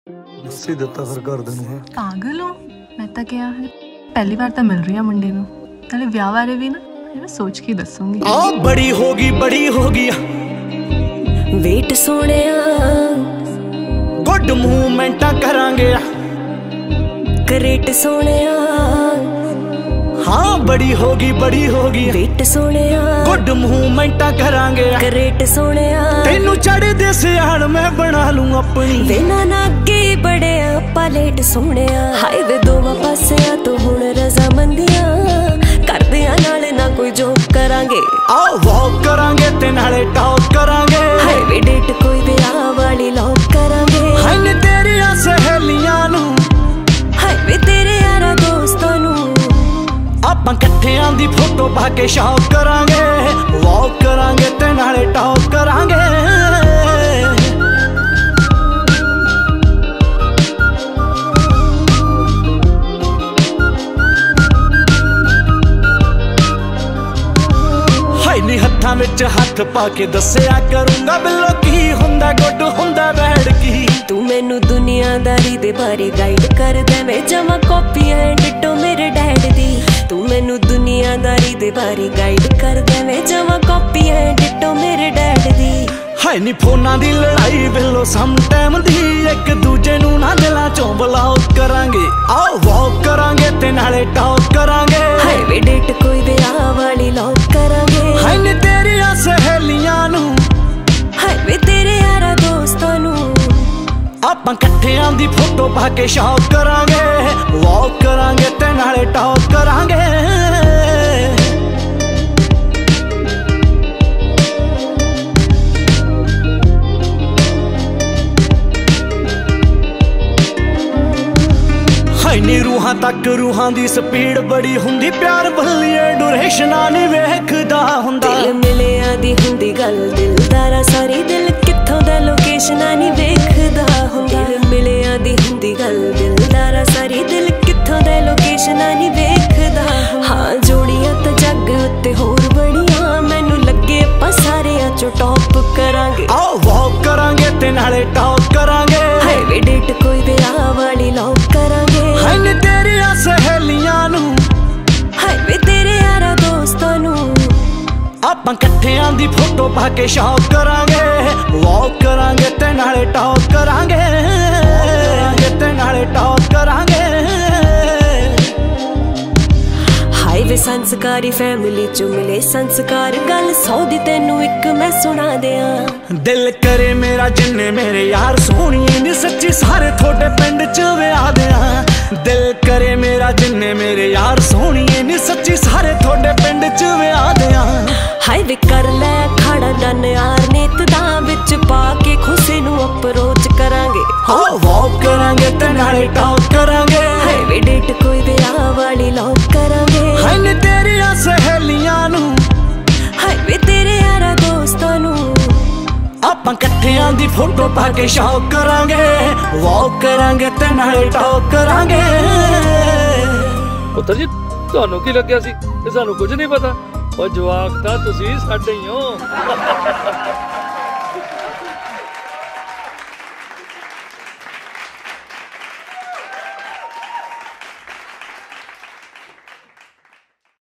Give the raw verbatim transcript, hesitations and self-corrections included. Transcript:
ਦੱਸੀ ਦਿੱਤਾ ਫਿਰ ਘਰਦਿਆਂ ਨੂੰ। ਹੈ ਪਾਗਲ ਹੋ? ਮੈਂ ਤਾਂ ਕਿਹਾ ਪਹਿਲੀ ਵਾਰ ਤਾਂ ਮਿਲ ਰਹੀ ਆ ਮੁੰਡੇ ਨੂੰ, ਨਾਲੇ ਵਿਆਹ ਬਾਰੇ ਵੀ ਨਾ ਮੈਂ ਸੋਚ ਕੇ ਦੱਸੂਗੀ। ਆ ਬੜੀ ਹੋ ਗਈ ਬੜੀ ਹੋ ਗਈ ਵੇਟ ਸੋਹਣਿਆ, ਗੁੱਡ ਮੂਵਮੈਂਟਾਂ ਕਰਾਂਗੇ ਕਰੇਟ ਸੋਹਣਿਆ। हाँ बड़ी होगी बड़ी होगी ਵੇਟ ਸੋਹਣਿਆ, गुड मूवमेंटा करांगे ਕਰੇਟ ਸੋਹਣਿਆ। तेनू चढ़दे सियाण मैं बना लूं अपनी, ਵੇਨਾ ਨਾ ਅੱਗੇ ਬੜਿਆ ਆਪਾਂ ਲੇਟ ਸੋਹਣਿਆ। ਹਾਈਵੇ ਦੋਵਾਂ ਪਾਸਿਆਂ ਤੋਂ ਹੁਣ ਰਜ਼ਾਮੰਦੀਆਂ ਕਰਦਿਆਂ ਨਾਲ ਨਾ ਕੋਈ ਜੋਕ ਕਰਾਂਗੇ। आओ वॉक करांगे ते नाले टॉक करांगे। ਹਾਈਵੇ ਡੇਟ ਕੋਈ ਵਿਆਹ ਵਾਲੀ ਲੌਕ ਕਰਾਂਗੇ। हाय ने तेरियां सहेलियां नू, ਹਾਈਵੇ ਤੇਰੇ ਯਾਰਾਂ ਦੋਸਤਾਂ ਨੂੰ ਆਪਾਂ ਇਕੱਠਿਆਂ ਦੀ ਫੋਟੋ ਪਾ ਕੇ ਸ਼ੌਕ ਕਰਾਂਗੇ। ਵੌਕ ਕਰਾਂਗੇ ਤੇ ਨਾਲੇ ਟੌਕ ਕਰਾਂਗੇ। ਹਾਏ ਨੀ ਹੱਥਾਂ ਵਿੱਚ ਹੱਥ ਪਾ ਕੇ ਦੱਸਿਆ ਕਰੂੰਗਾ ਬਿੱਲੋ ਕੀ ਹੁੰਦਾ ਗੁੱਡ ਹੁੰਦਾ ਬੈਡ ਕੀ। ਤੂੰ ਮੈਨੂੰ ਦੁਨੀਆਦਾਰੀ ਦੇ ਬਾਰੇ ਗਾਈਡ ਕਰ ਦੇਵੇਂ ਜਮਾ ਕਾਪੀਆਂ ਡਿਟੋ ਮੇਰੇ ਡੈਡ ਦੀ। ਤੂੰ ਮੈਨੂੰ ਦੁਨੀਆਦਾਰੀ ਦੇ ਬਾਰੇ ਗਾਈਡ ਕਰ ਦੇਵੇਂ ਜਮਾ ਕਾਪੀਆਂ ਡਿਟੋ ਮੇਰੇ ਡੈਡ ਦੀ। ਹਾਏ ਨੀ ਫੋਨਾਂ ਦੀ ਲੜਾਈ ਬਿੱਲੋ ਸਮ ਟਾਈਮ ਦੀ, ਇੱਕ ਦੂਜੇ ਨੂੰ ਨਾ ਦਿਲਾਂ ਚੋਂ ਬਲੌਕ ਕਰਾਂਗੇ। ਆਓ ਵੌਕ ਕਰਾਂਗੇ ਤੇ ਨਾਲੇ ਟੌਕ ਕਰਾਂਗੇ। ਹਾਏ ਵੇ ਡੇਟ ਕੋਈ ਵਿਆਹ ਵਾਲੀ ਲੌਕ ਕਰਾਂਗੇ। ਹਾਏ ਨੀ ਤੇਰੀਆਂ ਸਹੇਲੀਆਂ ਨੂੰ, ਹਾਏ ਵੇ ਤੇਰੇ ਯਾਰਾਂ ਦੋਸਤਾਂ ਨੂੰ ਆਪਾਂ ਇਕੱਠਿਆਂ ਦੀ ਫੋਟੋ ਪਾ ਕੇ ਸ਼ੌਕ ਕਰਾਂਗੇ। ਵੌਕ ਕਰਾਂਗੇ ਤੇ ਨਾਲੇ ਟੌਕ ਕਰਾਂਗੇ। ਹਾਏ ਨੀ ਰੂਹਾਂ ਤੱਕ ਰੂਹਾਂ ਦੀ ਸਪੀਡ ਬੜੀ ਹੁੰਦੀ, ਪਿਆਰ ਬੱਲੀਏ ਡਿਊਰੇਸ਼ਨਾਂ ਨਹੀਂ ਵੇਖਦਾ ਹੁੰਦਾ। ਦਿਲ ਮਿਲਿਆ ਦੀ ਹੁੰਦੀ ਗੱਲ ਦਿਲਦਾਰਾ ਸਾਰੀ, ਦਿਲ ਕਿੱਥੋਂ ਦਾ ਲੋਕੇਸ਼ਨਾਂ ਨਹੀਂ ਵੇਖਦਾ ਹੁੰਦਾ। ਦਿਲ ਮਿਲਿਆ ਦੀ ਹੁੰਦੀ ਗੱਲ ਦਿਲਦਾਰਾ ਸਾਰੀ, ਦਿਲ ਕਿੱਥੋਂ ਦਾ ਲੋਕੇਸ਼ਨਾਂ ਨਹੀਂ ਵੇਖਦਾ। ਹਾਂ ਜੋੜੀਆਂ ਤਾਂ ਜੱਗ ਉੱਤੇ ਹੋਰ ਬੜੀਆਂ, ਮੈਨੂੰ ਲੱਗੇ ਆਪਾਂ ਸਾਰਿਆਂ ਚੋਂ ਟੌਪ ਕਰਾਂਗੇ। ਆਓ ਵੌਕ ਕਰਾਂਗੇ ਤੇ ਨਾਲੇ ਟੌਕ ਕਰਾਂਗੇ। ਹਾਏ ਵੇ ਡੇਟ ਕੋਈ ਵਿਆਹ ਵਾਲੀ ਲੌਕ ਕਰਾਂਗੇ। ਹਾਏ ਨੀ ਤੇਰੀਆਂ ਸਹੇਲੀਆਂ ਨੂੰ, ਹਾਏ ਵੇ ਤੇਰੇ ਯਾਰਾਂ ਦੋਸਤਾਂ ਨੂੰ ਆਪਾਂ ਇਕੱਠਿਆਂ ਦੀ ਫੋਟੋ ਪਾ ਕੇ ਸ਼ੌਕ ਕਰਾਂਗੇ। ਵੌਕ ਕਰਾਂਗੇ ਤੇ ਨਾਲੇ ਟੌਕ ਕਰਾਂਗੇ। ਤੇ ਨਾਲੇ ਟੌਕ ਕਰਾਂਗੇ। ਹਾਏ ਵੇ ਸੰਸਕਾਰੀ ਫੈਮਿਲੀ ਚੋਂ ਮਿਲੇ ਸੰਸਕਾਰ, ਗੱਲ ਸੌ ਦੀ ਤੈਨੂੰ ਇੱਕ ਮੈਂ ਸੁਣਾ ਦਿਆਂ। ਦਿਲ ਕਰੇ ਮੇਰਾ ਜਿੰਨੇ ਮੇਰੇ ਯਾਰ ਸੋਹਣੀਏ ਨੀ ਸੱਚੀ ਸਾਰੇ ਤੁਹਾਡੇ ਪਿੰਡ ਚ ਵਿਆਹ ਦਿਆਂ। ਦਿਲ ਕਰੇ ਮੇਰਾ ਜਿੰਨੇ ਮੇਰੇ ਯਾਰ ਸੋਹਣੀਏ ਨੀ ਸੱਚੀ ਸਾਰੇ ਤੁਹਾਡੇ ਪਿੰਡ ਚ ਵਿਆਹ ਦਿਆਂ। ਹਾਏ ਵੇ ਕਰ ਲੈ ਖੜਾ ਡਨ ਯਾਰ ਨੀਤ ਦਾ, ਵਿੱਚ ਪਾ ਕੇ ਖੁਸ਼ੀ ਨੂੰ ਅਪਰੋਚ ਕਰਾਂਗੇ। ਹਾਂ ਵੌਕ ਕਰਾਂਗੇ ਤੇ ਨਾਲੇ ਟੌਕ ਕਰਾਂਗੇ। ਹਾਏ ਵੇ ਡੇਟ ਕੋਈ ਵਿਆਹ ਵਾਲੀ ਲੌਕ ਕਰਾਂਗੇ। ਹਾਏ ਨੀ ਤੇਰੀਆਂ ਸਹੇਲੀਆਂ ਨੂੰ, ਹਾਏ ਵੇ ਤੇਰੇ ਯਾਰਾਂ ਦੋਸਤਾਂ ਨੂੰ ਆਪਾਂ ਇਕੱਠਿਆਂ ਦੀ ਫੋਟੋ ਪਾ ਕੇ ਸ਼ੌਕ ਕਰਾਂਗੇ। ਵੌਕ ਕਰਾਂਗੇ ਤੇ ਨਾਲੇ ਟੌਕ ਕਰਾਂਗੇ। ਪੁੱਤਰ ਜੀ ਤੁਹਾਨੂੰ ਕੀ ਲੱਗਿਆ ਸੀ ਕਿ ਸਾਨੂੰ ਕੁਝ ਨਹੀਂ ਪਤਾ? ਉਹ ਜਵਾਕ ਤਾਂ ਤੁਸੀਂ ਸਾਡੇ ਹੀ ਹੋ।